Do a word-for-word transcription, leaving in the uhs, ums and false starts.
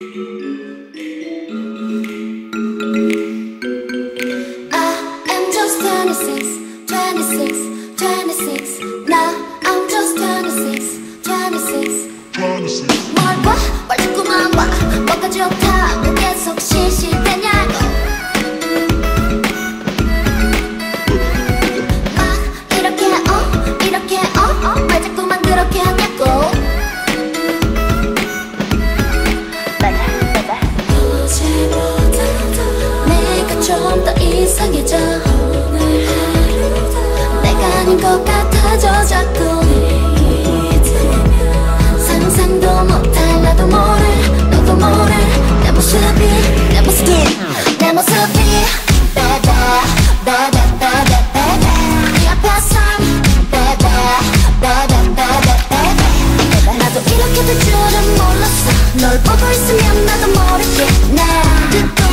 I'm just twenty-six, twenty-six, twenty-six. Now I'm just twenty-six, twenty-six. 뭘 봐? 뭘 자꾸만 봐. 뭐가 좋다고 계속 실실대냐고. 막 이렇게 어 이렇게 어 왜 자꾸만 그렇게 하냐고. 어제보다 내가 좀 더 이상해져. 오늘 하루도 내가 아닌 것 같아져 자꾸. 상상도 못할 나도 모를 너도 모를 내 모습이 내 모습이 내 모습이 baby baby baby baby 네 앞에선 baby baby baby baby 나도 이렇게 될 줄은 몰랐어. 널 보고 있으면 나도 모르겠네.